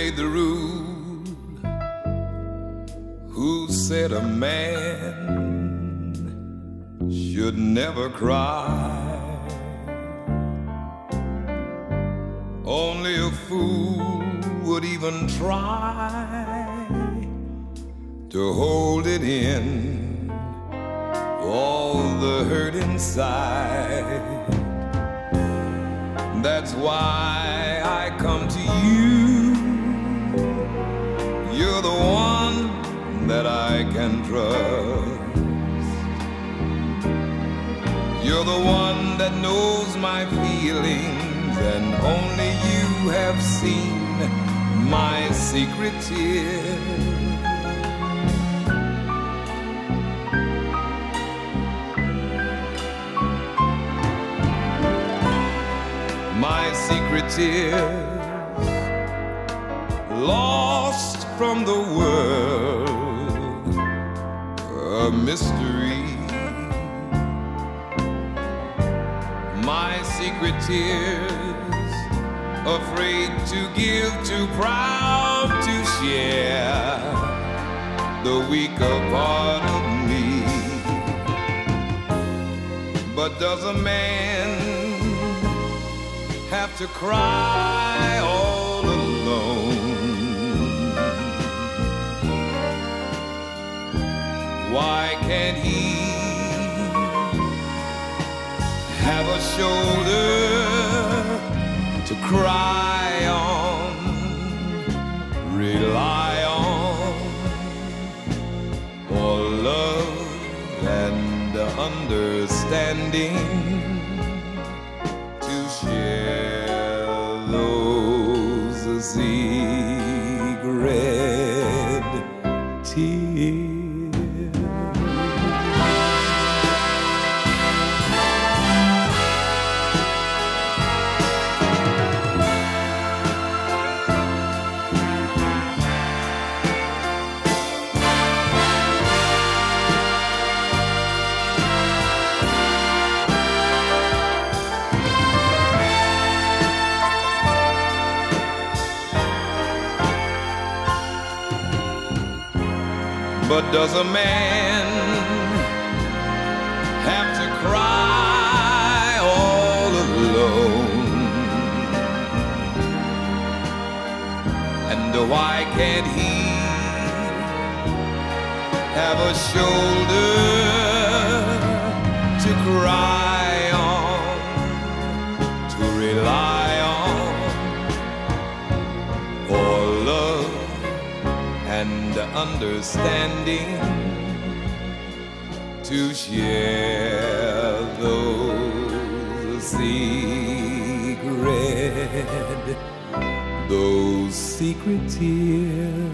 made the rule? Who said a man should never cry? Only a fool would even try to hold it in, all the hurt inside. That's why I come to you. You're the one that I can trust. You're the one that knows my feelings, and only you have seen my secret tears. My secret tears, lost from the world, a mystery. My secret tears, afraid to give, too proud to share the weaker part of me. But does a man have to cry all alone? Why can't he have a shoulder to cry on, rely on, for love and understanding, to share those secret tears? But does a man have to cry all alone? And why can't he have a shoulder to cry on, to rely on, for love and understanding, to share those secret tears?